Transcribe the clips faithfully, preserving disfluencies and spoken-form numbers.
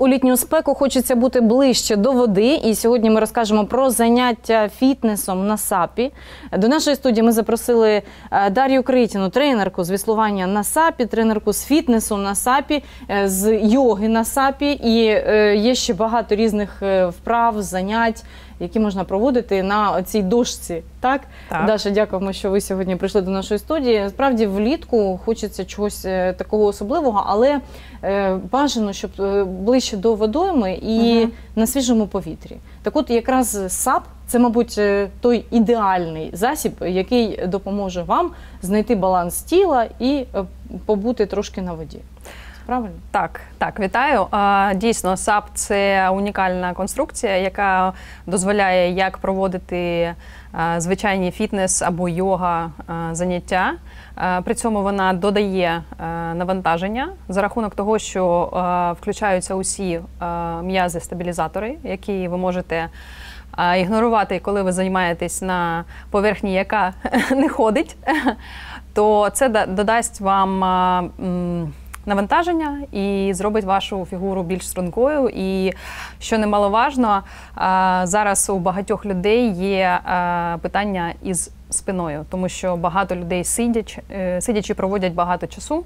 У літню спеку хочеться бути ближче до води, і сьогодні ми розкажемо про заняття фітнесом на сапі. До нашої студії ми запросили Дар'ю Критіну, тренерку з веслування на сапі, тренерку з фітнесу на сапі, з йоги на сапі, і є ще багато різних вправ, занять, які можна проводити на цій дошці. Так? Так. Даша, дякуємо, що ви сьогодні прийшли до нашої студії. Справді, влітку хочеться чогось такого особливого, але бажано, щоб ближче до водойми і угу. на свіжому повітрі. Так от, якраз сап – це, мабуть, той ідеальний засіб, який допоможе вам знайти баланс тіла і побути трошки на воді. Правильно? Так, так, вітаю. Дійсно, сап – це унікальна конструкція, яка дозволяє як проводити звичайні фітнес або йога заняття. При цьому вона додає навантаження за рахунок того, що включаються усі м'язи-стабілізатори, які ви можете ігнорувати, коли ви займаєтесь на поверхні, яка не ходить, то це додасть вам навантаження і зробить вашу фігуру більш стрункою. І, що немаловажно, зараз у багатьох людей є питання із спиною, тому що багато людей сидячи, сидячи проводять багато часу,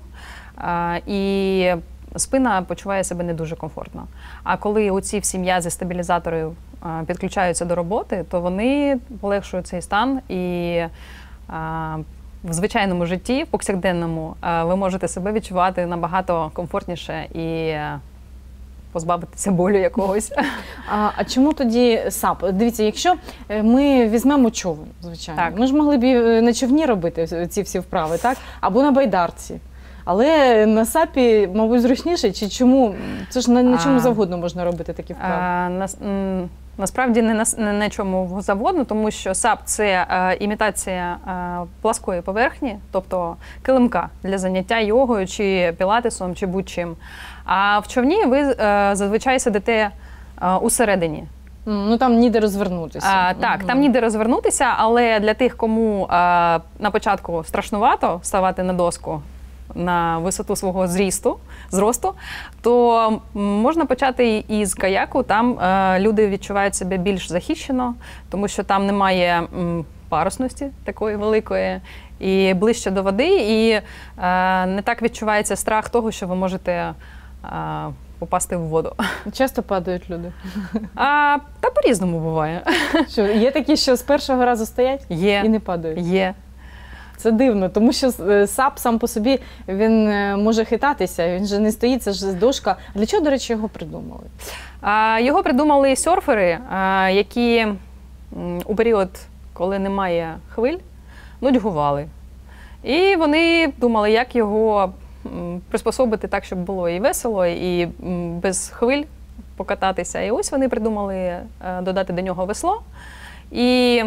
і спина почуває себе не дуже комфортно. А коли оці всі м'язи-стабілізатори підключаються до роботи, то вони полегшують цей стан, і в звичайному житті, в повсякденному, ви можете себе відчувати набагато комфортніше і позбавитися болю якогось. А, а чому тоді сап? Дивіться, якщо ми візьмемо човен, звичайно, так. ми ж могли б і на човні робити ці всі вправи, так? Або на байдарці. Але на сапі, мабуть, зручніше? Чи чому? Це ж на, на чому завгодно можна робити такі вправи. А, на, Насправді не на, не на чому завгодно, тому що сап – це е, імітація е, пласкої поверхні, тобто килимка для заняття йогою, чи пілатесом, чи будь-чим. А в човні ви е, зазвичай сидите е, усередині. Ну там ніде розвернутися. А, так, угу. Там ніде розвернутися, але для тих, кому е, на початку страшнувато ставати на доску, на висоту свого зрісту, зросту, то можна почати із каяку. Там е, люди відчувають себе більш захищено, тому що там немає м, парусності такої великої, і ближче до води, і е, не так відчувається страх того, що ви можете е, попасти в воду. Часто падають люди? А, та по-різному буває. Що, є такі, що з першого разу стоять є, і не падають? Є. Це дивно, тому що сап сам по собі, він може хитатися, він же не стоїть, це ж дошка. Для чого, до речі, його придумали? А, його придумали серфери, а, які у період, коли немає хвиль, нудьгували. І вони думали, як його приспособити так, щоб було і весело, і без хвиль покататися. І ось вони придумали додати до нього весло. І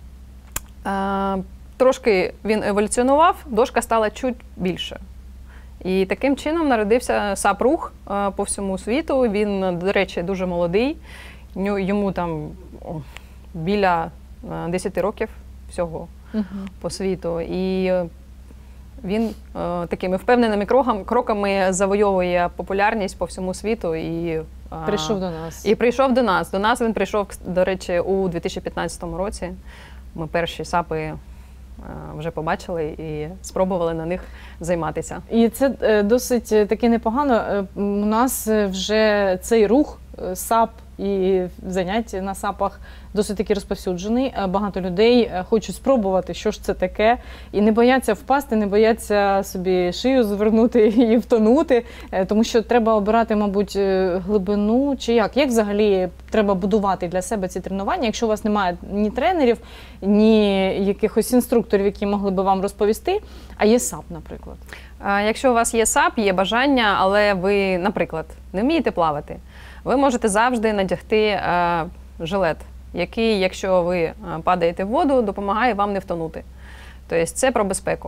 а, трошки він еволюціонував, дошка стала чуть більше. І таким чином народився сап-рух по всьому світу. Він, до речі, дуже молодий. Йому там біля десяти років всього угу. по світу. І він такими впевненими кроками завойовує популярність по всьому світу. І прийшов до нас. І прийшов до нас. До нас він прийшов, до речі, у дві тисячі п'ятнадцятому році. Ми перші сапи вже побачили і спробували на них займатися. І це досить таки непогано. У нас вже цей рух, сап і заняття на сапах досить таки розповсюджений. Багато людей хочуть спробувати, що ж це таке, і не бояться впасти, не бояться собі шию звернути і втонути, тому що треба обирати, мабуть, глибину, чи як? Як взагалі треба будувати для себе ці тренування, якщо у вас немає ні тренерів, ні якихось інструкторів, які могли би вам розповісти, а є сап, наприклад? Якщо у вас є сап, є бажання, але ви, наприклад, не вмієте плавати, ви можете завжди надягти е, жилет, який, якщо ви падаєте в воду, допомагає вам не втонути. Тобто це про безпеку.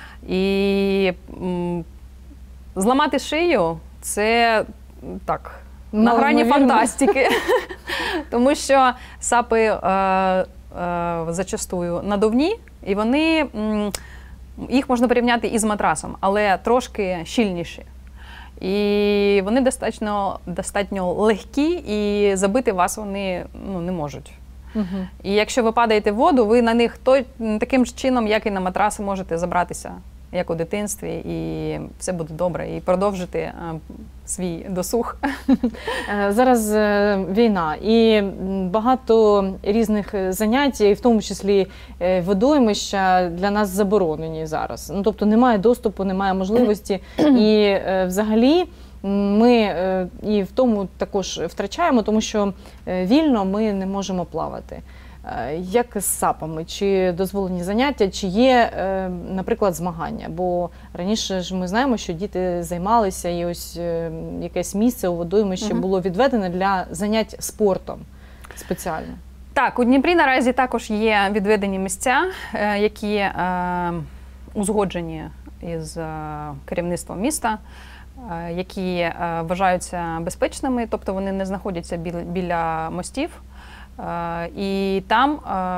І м, зламати шию – це так, на грані фантастики. Тому що сапи е, е, зачастую надувні, і вони, м, їх можна порівняти із матрасом, але трошки щільніші. І вони достатньо, достатньо легкі, і забити вас вони ну, не можуть. Угу. І якщо ви падаєте в воду, ви на них той, таким ж чином, як і на матраси, можете забратися, як у дитинстві, і все буде добре, і продовжити а, свій досуг. Зараз війна, і багато різних занять, і в тому числі водоймища, для нас заборонені зараз. Ну, тобто немає доступу, немає можливості, і взагалі ми і в тому також втрачаємо, тому що вільно ми не можемо плавати. Як з сапами? Чи дозволені заняття, чи є, наприклад, змагання? Бо раніше ж ми знаємо, що діти займалися, і ось якесь місце у водоймищі угу. було відведене для занять спортом спеціально. Так, у Дніпрі наразі також є відведені місця, які е, узгоджені із е, керівництвом міста, е, які е, вважаються безпечними, тобто вони не знаходяться біля, біля мостів. І там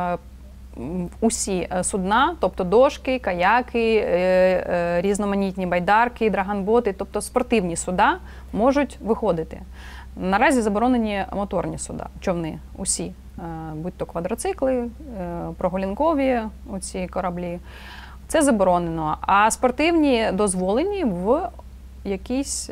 усі судна, тобто дошки, каяки, різноманітні байдарки, драганботи, тобто спортивні суда можуть виходити. Наразі заборонені моторні суда, човни, усі, будь-то квадроцикли, прогулянкові оці кораблі. Це заборонено, а спортивні дозволені в якійсь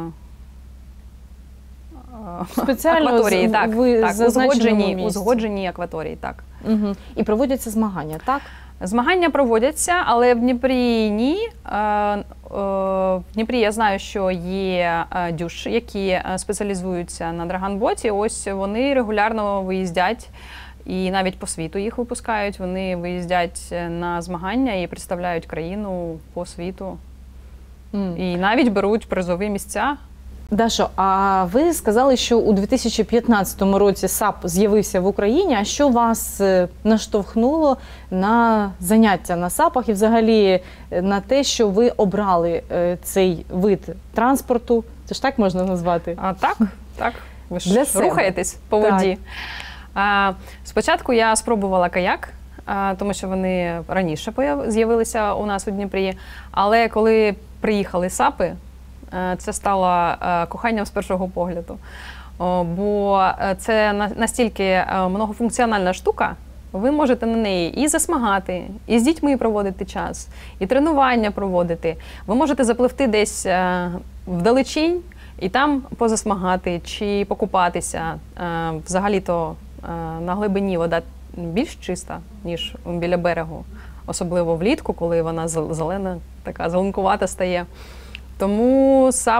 спеціально акваторії, так, ви так, узгоджені, узгоджені акваторії, так. Угу. І проводяться змагання, так? Змагання проводяться, але в Дніпрі ні. В Дніпрі я знаю, що є дюш, які спеціалізуються на драганботі. Ось вони регулярно виїздять, і навіть по світу їх випускають. Вони виїздять на змагання і представляють країну по світу. Mm. І навіть беруть призові місця. Дашо, а ви сказали, що у дві тисячі п'ятнадцятому році САП з'явився в Україні. А що вас наштовхнуло на заняття на САПах і взагалі на те, що ви обрали цей вид транспорту? Це ж так можна назвати? А, так, так. Ви ж Для себе. Рухаєтесь по воді. А, спочатку я спробувала каяк, а, тому що вони раніше з'явилися у нас у Дніпрі. Але коли приїхали САПи, це стало коханням з першого погляду, бо це настільки многофункціональна штука, ви можете на неї і засмагати, і з дітьми проводити час, і тренування проводити. Ви можете запливти десь вдалечінь і там позасмагати чи покупатися. Взагалі-то на глибині вода більш чиста, ніж біля берегу, особливо влітку, коли вона зелена, така зеленкувата стає. Тому САП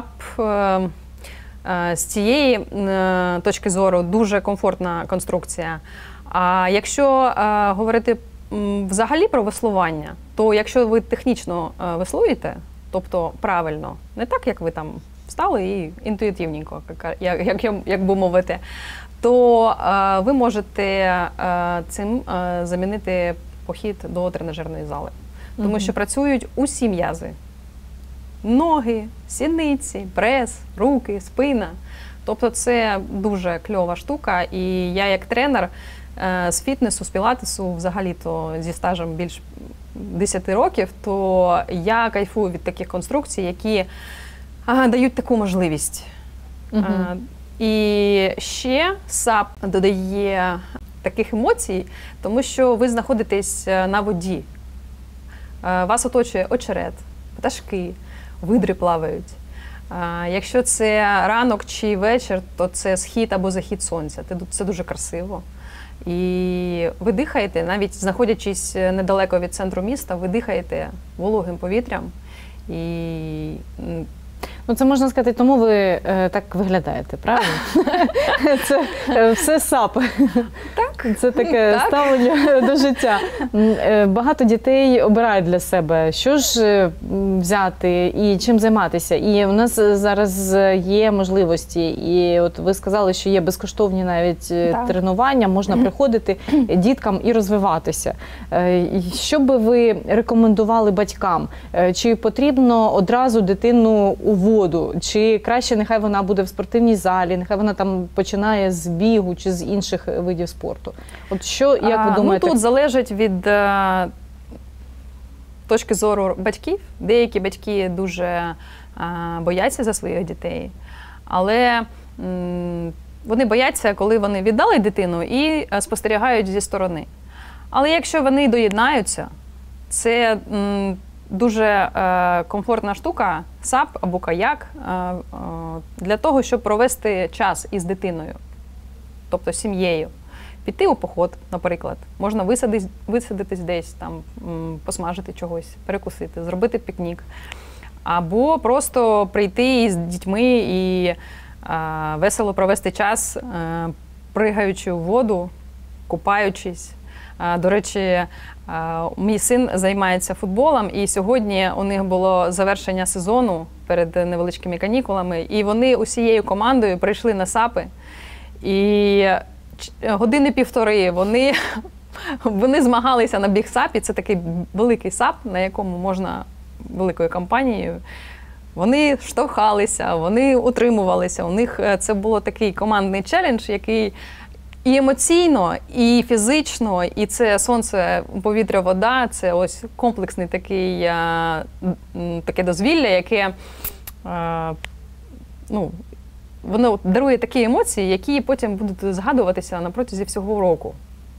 з цієї точки зору дуже комфортна конструкція. А якщо говорити взагалі про веслування, то якщо ви технічно веслуєте, тобто правильно, не так, як ви там встали і інтуїтивненько, як, як, як би мовити, то ви можете цим замінити похід до тренажерної зали. Тому mm-hmm. що працюють усі м'язи. Ноги, сідниці, прес, руки, спина. Тобто це дуже кльова штука. І я як тренер з фітнесу, з пілатесу, взагалі-то зі стажем більш десяти років, то я кайфую від таких конструкцій, які а, дають таку можливість. Угу. А, і ще САП додає таких емоцій, тому що ви знаходитесь на воді. А, вас оточує очерет, пташки, видри плавають. А, якщо це ранок чи вечір, то це схід або захід сонця. Це дуже красиво. І ви дихаєте, навіть знаходячись недалеко від центру міста, ви дихаєте вологим повітрям. І... Ну, це можна сказати, тому ви е, так виглядаєте, правильно? Це е, все САП. Так. Це таке так. ставлення до життя. Е, багато дітей обирають для себе, що ж взяти і чим займатися. І у нас зараз є можливості. І от ви сказали, що є безкоштовні навіть так. тренування, можна приходити діткам і розвиватися. Е, що би ви рекомендували батькам? Е, чи потрібно одразу дитину у воду? Чи краще нехай вона буде в спортивній залі, нехай вона там починає з бігу чи з інших видів спорту? От що, як ви думаєте? Ну, тут залежить від е, точки зору батьків. Деякі батьки дуже бояться за своїх дітей. Але вони бояться, коли вони віддали дитину і спостерігають зі сторони. Але якщо вони доєднаються, це дуже комфортна штука, сап або каяк, для того, щоб провести час із дитиною, тобто сім'єю. Піти у поход, наприклад, можна висадитись, висадитись десь, там, посмажити чогось, перекусити, зробити пікнік. Або просто прийти із дітьми і а, весело провести час, а, пригаючи у воду, купаючись. А, до речі, а, мій син займається футболом, і сьогодні у них було завершення сезону перед невеличкими канікулами, і вони усією командою прийшли на сапи. І години півтори вони, вони змагалися на біг-сапі. Це такий великий сап, на якому можна великою компанією. Вони штовхалися, вони утримувалися. У них це було такий командний челендж, який і емоційно, і фізично, і це сонце, повітря, вода, це ось комплексний такий, таке дозвілля, яке, ну, воно дарує такі емоції, які потім будуть згадуватися на протязі всього року.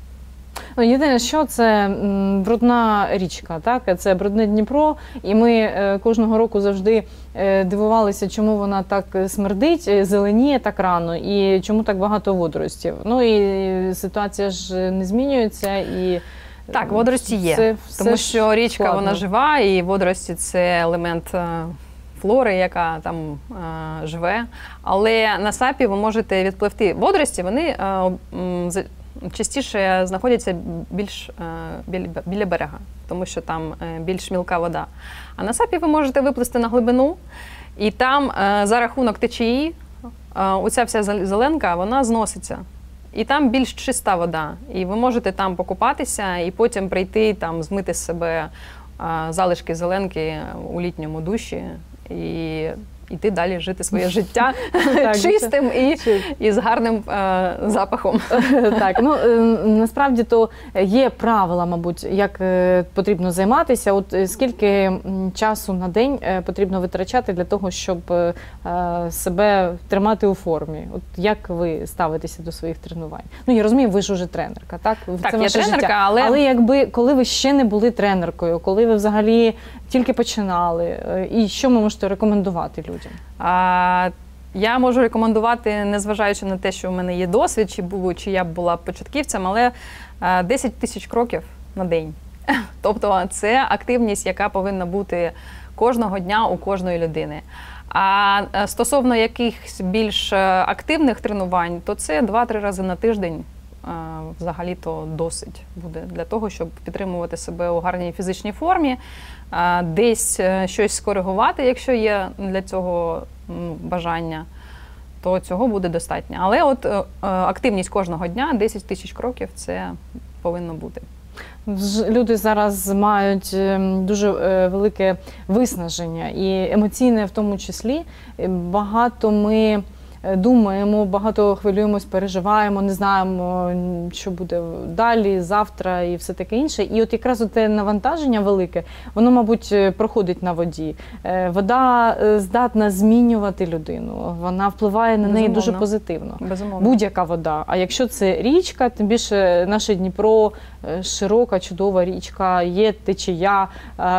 Ну, єдине, що це брудна річка, так? Це брудне Дніпро, і ми е, кожного року завжди е, дивувалися, чому вона так смердить, зеленіє так рано, і чому так багато водоростів. Ну і ситуація ж не змінюється, і так, водорості є, все, тому все що річка, складно. Вона жива, і водорості – це елемент флори, яка там е, живе. Але на сапі ви можете відпливти. Водорості, вони е, е, частіше знаходяться більш біля, біля берега, тому що там більш мілка вода. А на сапі ви можете виплисти на глибину, і там за рахунок течії оця вся зеленка, вона зноситься. І там більш чиста вода. І ви можете там покупатися, і потім прийти, там, змити з себе залишки зеленки у літньому душі і йти далі жити своє життя чистим і, і з гарним е, запахом. Так, ну насправді то є правила, мабуть, як потрібно займатися. От скільки часу на день потрібно витрачати для того, щоб е, себе тримати у формі? От як ви ставитеся до своїх тренувань? Ну, я розумію, ви ж уже тренерка, так? Так, це я ваше тренерка, життя. але... Але якби, коли ви ще не були тренеркою, коли ви взагалі тільки починали, і що ви можете рекомендувати людям? А, я можу рекомендувати, незважаючи на те, що в мене є досвід, чи, було, чи я була початківцем, але а, десять тисяч кроків на день. Тобто це активність, яка повинна бути кожного дня у кожної людини. А стосовно якихось більш активних тренувань, то це два-три рази на тиждень. Взагалі-то досить буде для того, щоб підтримувати себе у гарній фізичній формі, десь щось скоригувати, якщо є для цього бажання, то цього буде достатньо. Але от активність кожного дня, десять тисяч кроків, це повинно бути. Люди зараз мають дуже велике виснаження, і емоційне в тому числі. Багато ми думаємо, багато хвилюємось, переживаємо, не знаємо, що буде далі, завтра і все таке інше. І от якраз те навантаження велике, воно, мабуть, проходить на воді. Вода здатна змінювати людину, вона впливає на Безумовно. неї дуже позитивно. Безумовно. Будь-яка вода. А якщо це річка, тим більше наше Дніпро, широка, чудова річка, є течія,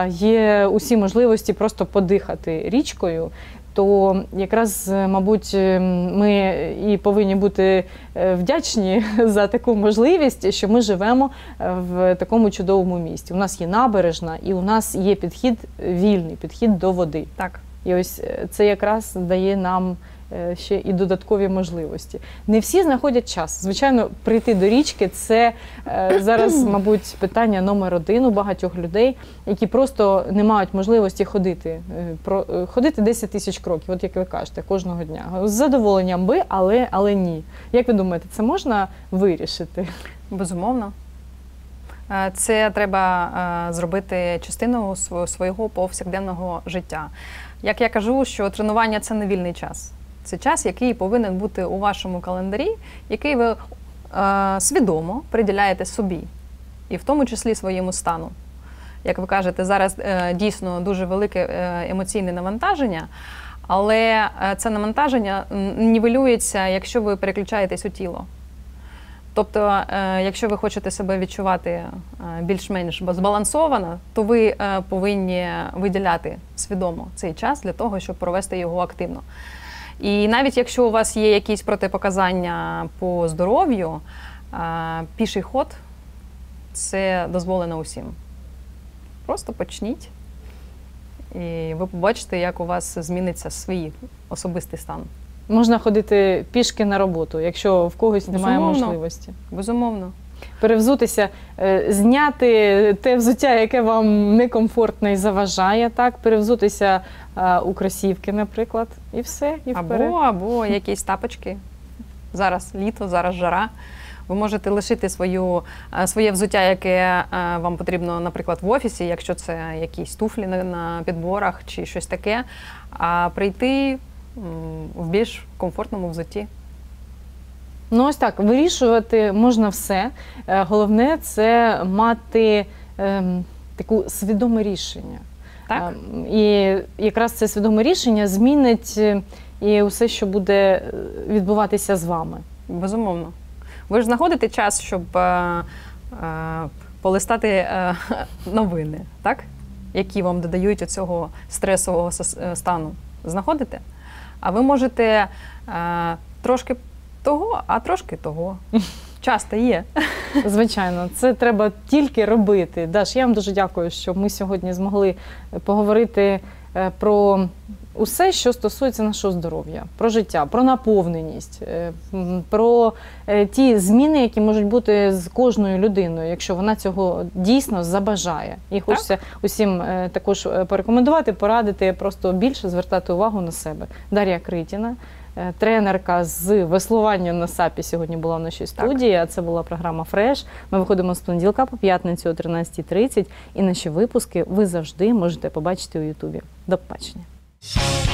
є усі можливості просто подихати річкою, то якраз, мабуть, ми і повинні бути вдячні за таку можливість, що ми живемо в такому чудовому місті. У нас є набережна і у нас є підхід, вільний підхід до води. Так. І ось це якраз дає нам ще і додаткові можливості. Не всі знаходять час. Звичайно, прийти до річки – це е, зараз, мабуть, питання номер один у багатьох людей, які просто не мають можливості ходити. Е, про, е, ходити десять тисяч кроків, от як ви кажете, кожного дня. З задоволенням би, але, але ні. Як ви думаєте, це можна вирішити? Безумовно. Це треба зробити частиною свого повсякденного життя. Як я кажу, що тренування – це не вільний час. Це час, який повинен бути у вашому календарі, який ви е, свідомо приділяєте собі, і в тому числі своєму стану. як ви кажете, зараз е, дійсно дуже велике е, емоційне навантаження, але е, це навантаження нівелюється, якщо ви переключаєтесь у тіло. Тобто, е, якщо ви хочете себе відчувати е, більш-менш збалансовано, то ви е, повинні виділяти свідомо цей час для того, щоб провести його активно. І навіть якщо у вас є якісь протипоказання по здоров'ю, е, піший ход – це дозволено усім. Просто почніть, і ви побачите, як у вас зміниться свій особистий стан. Можна ходити пішки на роботу, якщо в когось немає Безумовно. можливості. Безумовно. Перевзутися, е, зняти те взуття, яке вам некомфортне і заважає, так? Перевзутися е, у кросівки, наприклад, і все, і вперед. Або, або якісь тапочки. Зараз літо, зараз жара. Ви можете лишити свою, е, своє взуття, яке е, вам потрібно, наприклад, в офісі, якщо це якісь туфлі на, на підборах чи щось таке, а прийти м, в більш комфортному взутті. Ну ось так, вирішувати можна все. Е, Головне – це мати ем, таку свідоме рішення. Так? Ем, І якраз це свідоме рішення змінить е, і усе, що буде е, відбуватися з вами. Безумовно. Ви ж знаходите час, щоб е, е, полистати е, новини, так? Які вам додають оцього стресового сос- стану. Знаходите? А ви можете е, трошки того, а трошки того. Часто є. Звичайно, це треба тільки робити. Даш, я вам дуже дякую, що ми сьогодні змогли поговорити е, про усе, що стосується нашого здоров'я, про життя, про наповненість, е, м, про е, ті зміни, які можуть бути з кожною людиною, якщо вона цього дійсно забажає. І хочеться усім е, також е, порекомендувати, порадити, просто більше звертати увагу на себе. Дар'я Критіна, е, тренерка з веслування на сапі, сьогодні була в нашій студії, а це була програма «Фреш». Ми виходимо з понеділка по п'ятницю о тринадцятій тридцять, і наші випуски ви завжди можете побачити у Ютубі. До побачення.